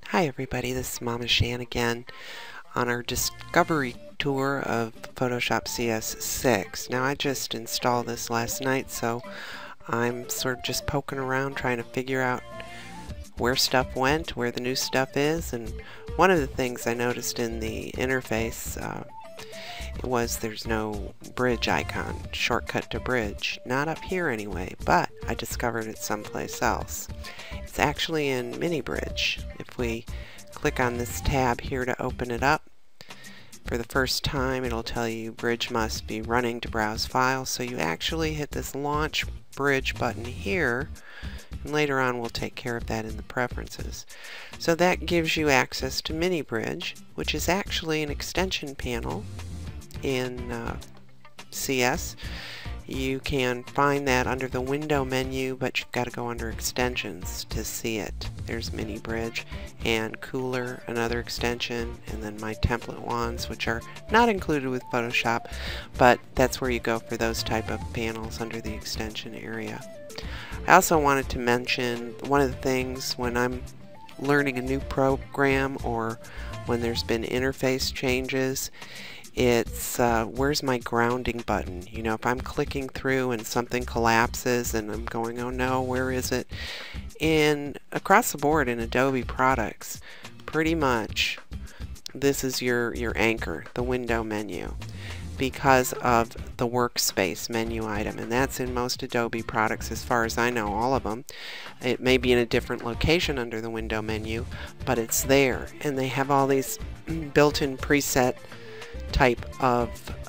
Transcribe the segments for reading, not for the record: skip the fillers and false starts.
Hi everybody, this is Mama Shan again on our discovery tour of Photoshop CS6. Now I just installed this last night, so I'm sort of just poking around trying to figure out where stuff went, where the new stuff is, and one of the things I noticed in the interface was there's no bridge icon, shortcut to bridge. Not up here anyway, but I discovered it someplace else. It's actually in Mini Bridge. If we click on this tab here to open it up, for the first time it'll tell you bridge must be running to browse files, so you actually hit this launch bridge button here, and later on we'll take care of that in the preferences. So that gives you access to Mini Bridge, which is actually an extension panel in CS. You can find that under the window menu, but you've got to go under extensions to see it. There's Mini Bridge and Cooler, another extension, and then my template wands, which are not included with Photoshop, but that's where you go for those type of panels under the extension area. I also wanted to mention one of the things when I'm learning a new program or when there's been interface changes, it's where's my grounding button? You know, if I'm clicking through and something collapses and I'm going, oh no, where is it? Across the board in Adobe products, pretty much this is your anchor, the window menu, because of the workspace menu item, and that's in most Adobe products as far as I know, all of them. It may be in a different location under the window menu, but it's there, and they have all these built-in preset type of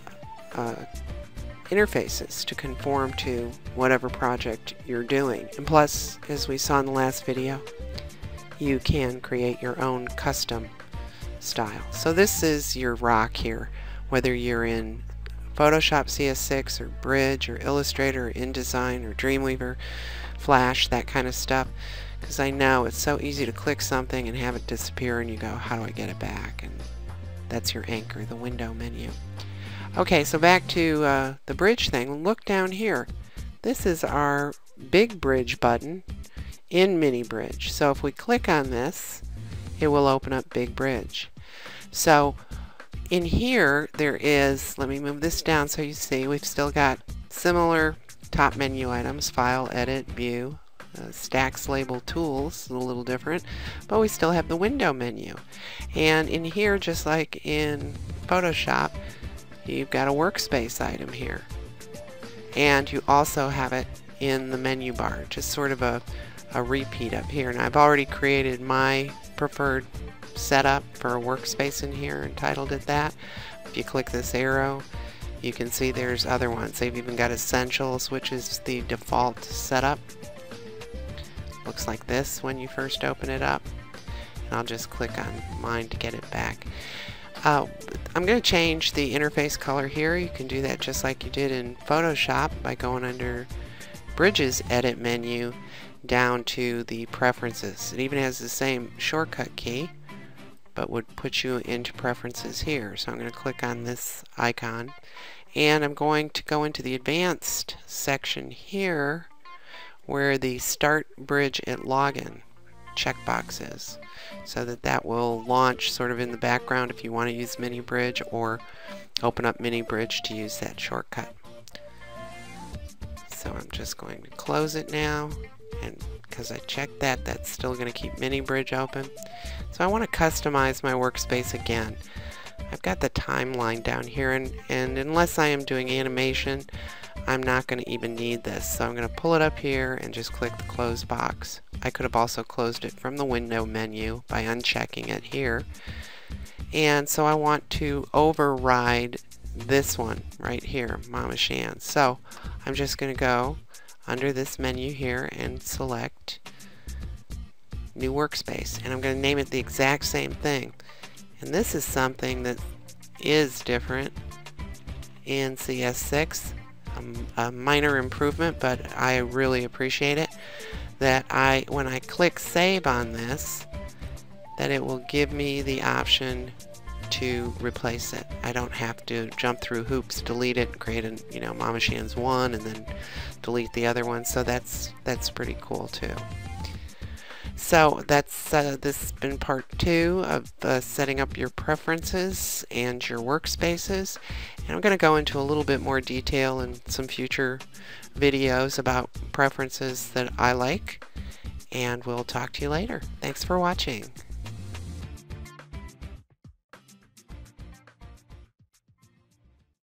interfaces to conform to whatever project you're doing. And plus, as we saw in the last video, you can create your own custom style. So this is your rock here, whether you're in Photoshop CS6 or Bridge or Illustrator or InDesign or Dreamweaver, Flash, that kind of stuff, because I know it's so easy to click something and have it disappear and you go, how do I get it back? And that's your anchor, the window menu. Okay, so back to the bridge thing. Look down here. This is our big bridge button in Mini Bridge. So if we click on this, it will open up Big Bridge. So in here there is, let me move this down so you see, we've still got similar top menu items, File, Edit, View, Stacks, Label, Tools, a little different, but we still have the window menu. And in here, just like in Photoshop, you've got a workspace item here. And you also have it in the menu bar, just sort of a repeat up here. And I've already created my preferred setup for a workspace in here and titled it that. If you click this arrow, you can see there's other ones. They've even got Essentials, which is the default setup. Looks like this when you first open it up. And I'll just click on mine to get it back. I'm going to change the interface color here. You can do that just like you did in Photoshop by going under Bridges Edit menu down to the Preferences. It even has the same shortcut key, but would put you into Preferences here. So I'm going to click on this icon, and I'm going to go into the Advanced section here, where the Start Bridge at Login checkbox is, so that will launch sort of in the background if you want to use Mini Bridge, or open up Mini Bridge to use that shortcut. So I'm just going to close it now, and because I checked that, that's still going to keep Mini Bridge open. So I want to customize my workspace again. I've got the timeline down here, and unless I am doing animation, I'm not going to even need this. So I'm going to pull it up here and just click the close box. I could have also closed it from the window menu by unchecking it here. And so I want to override this one right here, Mama Shan. So I'm just going to go under this menu here and select New Workspace. And I'm going to name it the exact same thing. And this is something that is different in CS6. A minor improvement, but I really appreciate it, that when I click save on this, that it will give me the option to replace it. I don't have to jump through hoops, delete it, and create a Mama Shan's one and then delete the other one. So that's pretty cool too. So that's this has been part 2 of setting up your preferences and your workspaces. And I'm going to go into a little bit more detail in some future videos about preferences that I like. And we'll talk to you later. Thanks for watching.